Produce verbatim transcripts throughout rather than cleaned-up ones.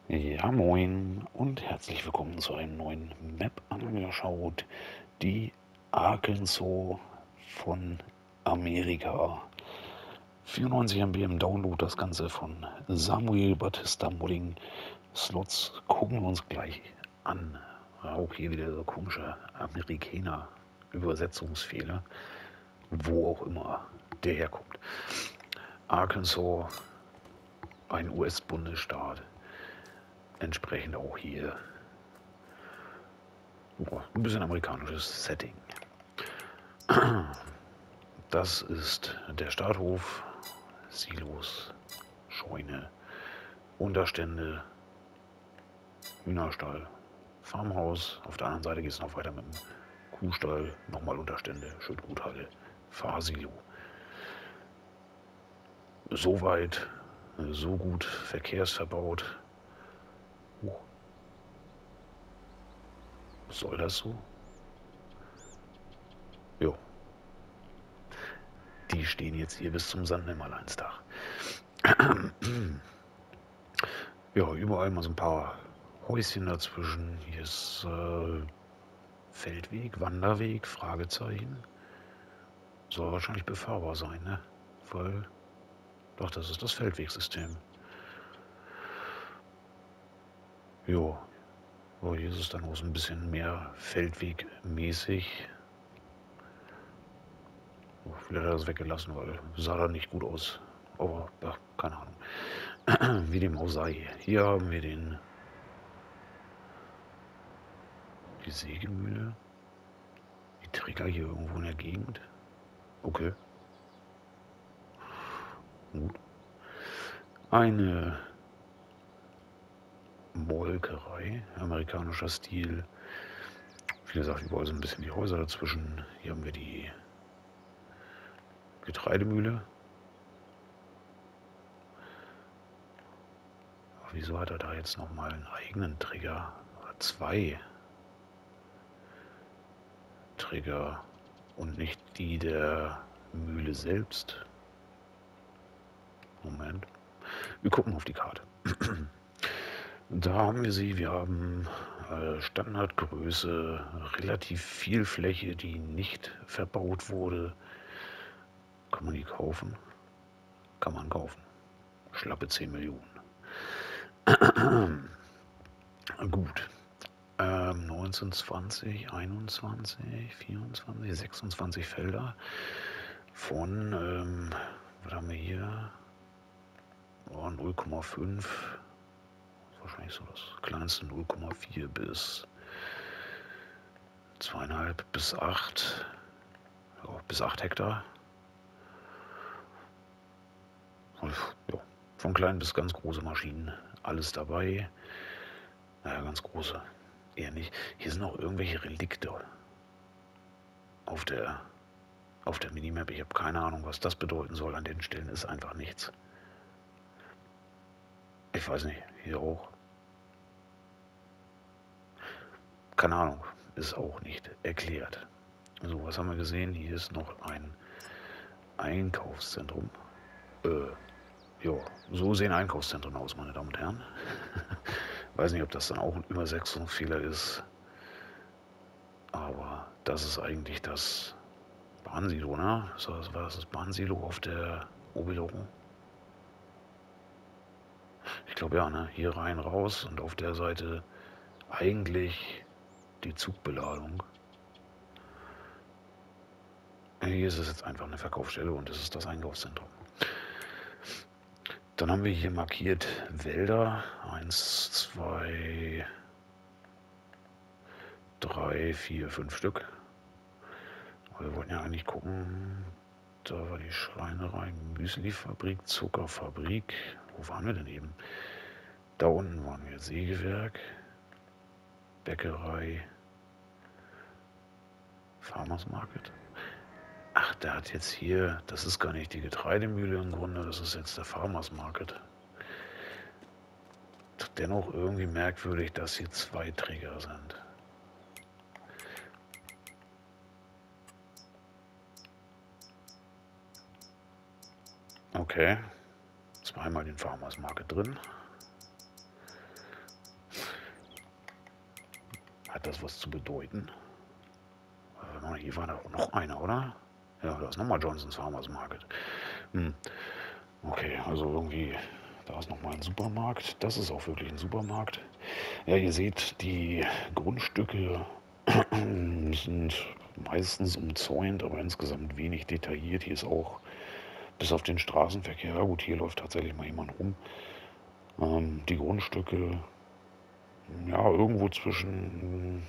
Ja, moin und herzlich willkommen zu einem neuen Map angeschaut. Die Arkansas von Amerika. vierundneunzig Megabyte im Download, das Ganze von Samuel Batista Modding. Slots gucken wir uns gleich an. Auch hier wieder so komische Amerikaner-Übersetzungsfehler, wo auch immer der herkommt. Arkansas, ein U S-Bundesstaat. Entsprechend auch hier oh, ein bisschen amerikanisches Setting. Das ist der Starthof, Silos, Scheune, Unterstände, Hühnerstall, Farmhaus. Auf der anderen Seite geht es noch weiter mit dem Kuhstall, nochmal Unterstände, Schüttguthalle, Fahrsilo. Soweit, so gut verkehrsverbaut. Oh. Soll das so? Jo. Die stehen jetzt hier bis zum Sandnimmerleinstag. Ja, überall mal so ein paar Häuschen dazwischen. Hier ist äh, Feldweg, Wanderweg, Fragezeichen. Soll wahrscheinlich befahrbar sein, ne? Weil, doch, das ist das Feldwegsystem. Jo, oh, hier ist es dann auch so ein bisschen mehr Feldwegmäßig. Oh, vielleicht hat er das weggelassen, weil sah da nicht gut aus. Aber, ja, keine Ahnung. Wie dem auch sei. Hier haben wir den die Sägemühle. Die Trigger hier irgendwo in der Gegend. Okay. Gut. Eine Molkerei, amerikanischer Stil. Wie gesagt, überall so ein bisschen die Häuser dazwischen. Hier haben wir die Getreidemühle. Ach, wieso hat er da jetzt nochmal einen eigenen Trigger? Oder zwei Trigger und nicht die der Mühle selbst. Moment. Wir gucken auf die Karte. Da haben wir sie. Wir haben äh, Standardgröße, relativ viel Fläche, die nicht verbaut wurde. Kann man die kaufen? Kann man kaufen. Schlappe zehn Millionen. Gut. Ähm, neunzehn, zwanzig, einundzwanzig, vierundzwanzig, sechsundzwanzig Felder von, ähm, was haben wir hier? Oh, null Komma fünf. Wahrscheinlich so das kleinste null Komma vier bis zwei Komma fünf bis acht. Ja, bis acht Hektar. Ja, von klein bis ganz große Maschinen. Alles dabei. Naja, ganz große. Eher nicht. Hier sind auch irgendwelche Relikte auf der, auf der Minimap. Ich habe keine Ahnung, was das bedeuten soll. An den Stellen ist einfach nichts. Ich weiß nicht. Hier auch. Keine Ahnung. Ist auch nicht erklärt. So, was haben wir gesehen? Hier ist noch ein Einkaufszentrum. Äh, ja, so sehen Einkaufszentren aus, meine Damen und Herren. Weiß nicht, ob das dann auch ein Übersetzungsfehler ist. Aber das ist eigentlich das Bahnsilo, ne? So, das war das Bahnsilo auf der Obilogo. Ich glaube ja, ne? Hier rein, raus und auf der Seite eigentlich die Zugbeladung. Hier ist es jetzt einfach eine Verkaufsstelle und das ist das Einkaufszentrum. Dann haben wir hier markiert Wälder. Eins, zwei, drei, vier, fünf Stück. Wir wollten ja eigentlich gucken. Da war die Schreinerei, Müslifabrik, Zuckerfabrik. Wo waren wir denn eben? Da unten waren wir Sägewerk, Bäckerei, Farmers Market. Ach, der hat jetzt hier, das ist gar nicht die Getreidemühle im Grunde, das ist jetzt der Farmers Market. Dennoch irgendwie merkwürdig, dass hier zwei Trigger sind. Okay, zweimal den Farmers Market drin. Hat das was zu bedeuten? Äh, hier war da auch noch einer, oder? Ja, da ist nochmal Johnson's Farmers Market. Hm. Okay, also irgendwie, da ist nochmal ein Supermarkt. Das ist auch wirklich ein Supermarkt. Ja, ihr seht, die Grundstücke sind meistens umzäunt, aber insgesamt wenig detailliert. Hier ist auch bis auf den Straßenverkehr, ja gut, hier läuft tatsächlich mal jemand rum. Ähm, die Grundstücke, ja, irgendwo zwischen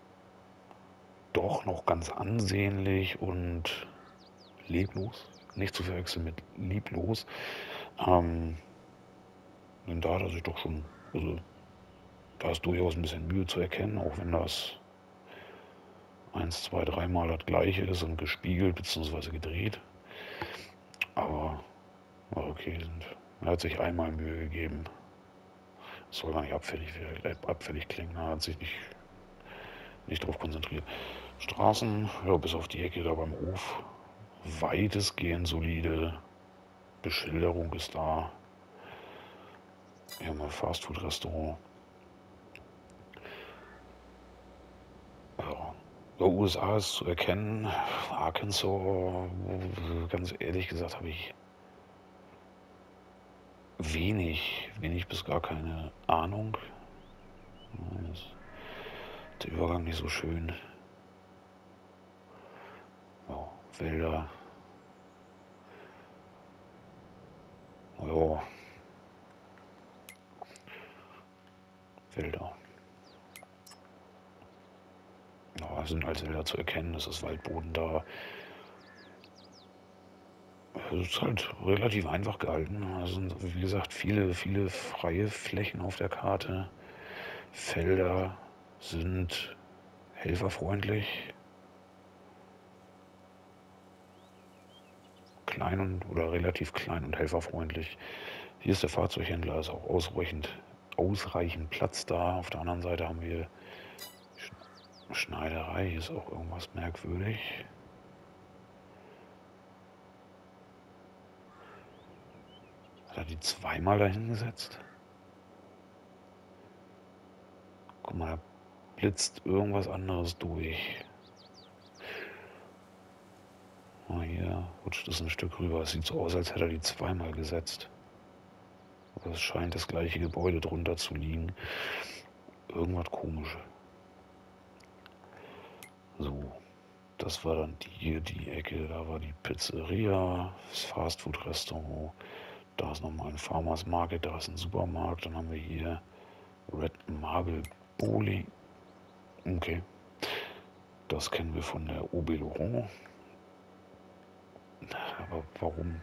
doch noch ganz ansehnlich und leblos. Nicht zu verwechseln mit lieblos. Ähm, denn da hat er sich doch schon, also da ist durchaus ein bisschen Mühe zu erkennen, auch wenn das eins, zwei, dreimal das gleiche ist und gespiegelt bzw. gedreht. Aber okay, sind, er hat sich einmal Mühe gegeben. Das soll gar nicht abfällig, abfällig klingen, er hat sich nicht, nicht darauf konzentriert. Straßen, ja, bis auf die Ecke da beim Hof, weitestgehend solide. Beschilderung ist da. Wir haben ein Fastfood-Restaurant. Ja. Der U S A ist zu erkennen. Arkansas, ganz ehrlich gesagt, habe ich wenig, wenig bis gar keine Ahnung. Ist der Übergang nicht so schön. Ja, Wälder. Ja, Wälder. Ja, sind als Wälder zu erkennen. Es ist Waldboden da. Es ist halt relativ einfach gehalten. Es sind, wie gesagt, viele, viele freie Flächen auf der Karte. Felder sind helferfreundlich. Klein und oder relativ klein und helferfreundlich. Hier ist der Fahrzeughändler, ist auch ausreichend, ausreichend Platz da. Auf der anderen Seite haben wir Schneiderei, hier ist auch irgendwas merkwürdig. Hat er die zweimal dahingesetzt? Guck mal, da blitzt irgendwas anderes durch. Oh, hier rutscht es ein Stück rüber. Es sieht so aus, als hätte er die zweimal gesetzt. Aber es scheint das gleiche Gebäude drunter zu liegen. Irgendwas komisch. So, das war dann die, hier die Ecke. Da war die Pizzeria, das Fastfood-Restaurant. Da ist nochmal ein Farmers Market, da ist ein Supermarkt. Dann haben wir hier Red Marble Bowling. Okay, das kennen wir von der Obeloron. Aber warum?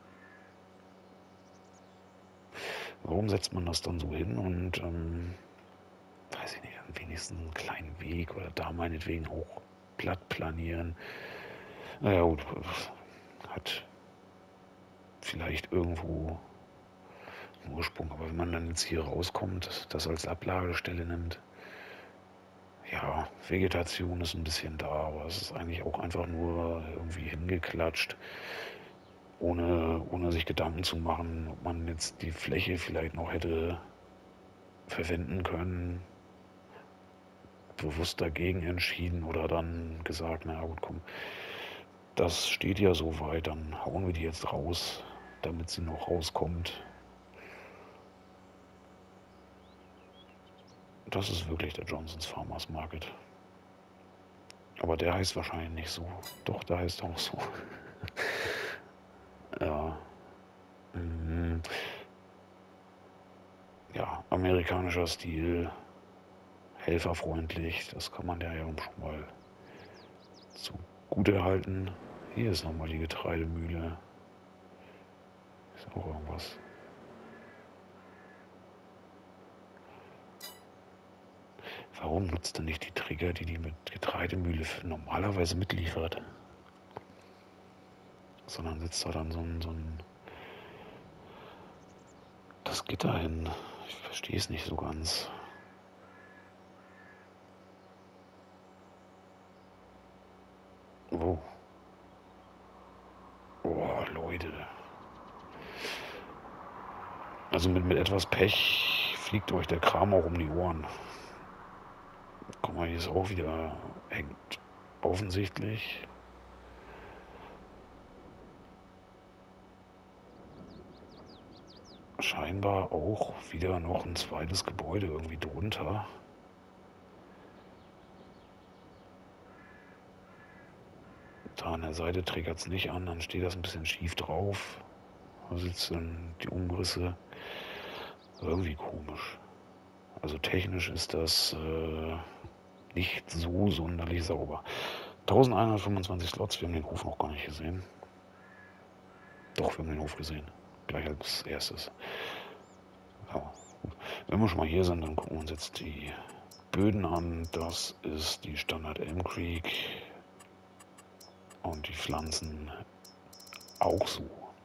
Warum setzt man das dann so hin und, ähm, weiß ich nicht, wenigstens einen kleinen Weg oder da meinetwegen auch platt planieren? Naja, gut, hat vielleicht irgendwo einen Ursprung, aber wenn man dann jetzt hier rauskommt, das als Ablagestelle nimmt, ja, Vegetation ist ein bisschen da, aber es ist eigentlich auch einfach nur irgendwie hingeklatscht, ohne, ohne sich Gedanken zu machen, ob man jetzt die Fläche vielleicht noch hätte verwenden können, bewusst dagegen entschieden oder dann gesagt, na gut, komm, das steht ja so weit, dann hauen wir die jetzt raus, damit sie noch rauskommt. Das ist wirklich der Johnson's Farmers Market. Aber der heißt wahrscheinlich nicht so. Doch, der heißt auch so. Ja. Mhm. Ja, amerikanischer Stil, helferfreundlich, das kann man ja schon mal zugute halten. Hier ist nochmal die Getreidemühle. Ist auch irgendwas. Warum nutzt er nicht die Trigger, die die mit Getreidemühle normalerweise mitliefert? Sondern setzt da dann so ein, so ein das Gitter hin. Ich verstehe es nicht so ganz. Oh. Oh, Leute. Also mit, mit etwas Pech fliegt euch der Kram auch um die Ohren. Guck mal, hier ist auch wieder hängt offensichtlich. Scheinbar auch wieder noch ein zweites Gebäude irgendwie drunter. Da an der Seite triggert es nicht an, dann steht das ein bisschen schief drauf. Da sitzen die Umrisse. Irgendwie komisch. Also technisch ist das äh, nicht so sonderlich sauber. elfhundertfünfundzwanzig Slots, wir haben den Hof noch gar nicht gesehen. Doch, wir haben den Hof gesehen. Gleich als erstes. Ja, wenn wir schon mal hier sind, dann gucken wir uns jetzt die Böden an. Das ist die Standard Elm Creek. Und die Pflanzen auch so.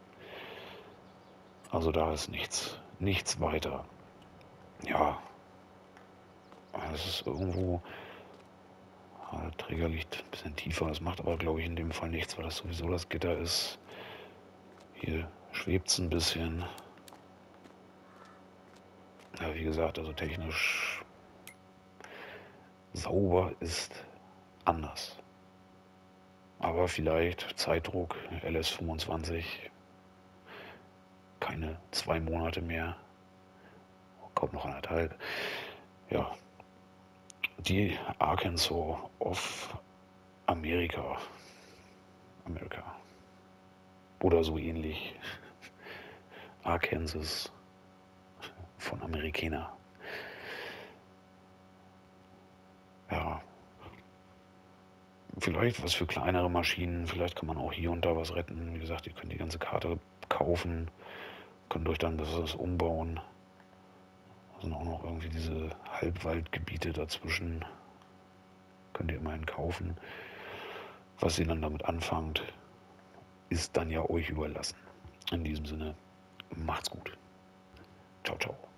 Also da ist nichts, nichts weiter. Ja, es ist irgendwo, der Träger liegt ein bisschen tiefer. Das macht aber, glaube ich, in dem Fall nichts, weil das sowieso das Gitter ist. Hier schwebt es ein bisschen. Ja, wie gesagt, also technisch sauber ist anders. Aber vielleicht Zeitdruck, L S fünfundzwanzig, keine zwei Monate mehr, kaum noch anderthalb. Ja, die Arkansas of Amerika. Amerika. Oder so ähnlich. Arkansas von Amerikaner. Ja. Vielleicht was für kleinere Maschinen. Vielleicht kann man auch hier und da was retten. Wie gesagt, ihr könnt die ganze Karte kaufen. Könnt euch dann das umbauen. Da sind auch noch irgendwie diese Halbwaldgebiete dazwischen. Könnt ihr immerhin kaufen. Was ihr dann damit anfangt, ist dann ja euch überlassen. In diesem Sinne, macht's gut. Ciao, ciao.